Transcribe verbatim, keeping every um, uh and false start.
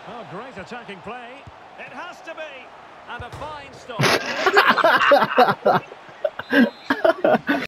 Oh, great attacking play. It has to be. And a fine stop.